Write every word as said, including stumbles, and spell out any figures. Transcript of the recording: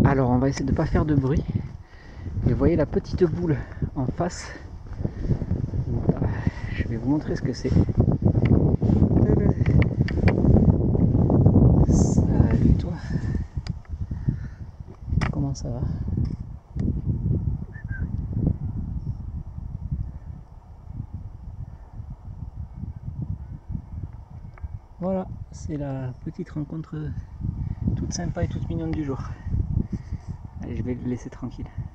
Alors on va essayer de ne pas faire de bruit. Et vous voyez la petite boule en face. Voilà. Je vais vous montrer ce que c'est. Salut toi. Comment ça va? Voilà, c'est la petite rencontre toute sympa et toute mignonne du jour. Allez, je vais le laisser tranquille.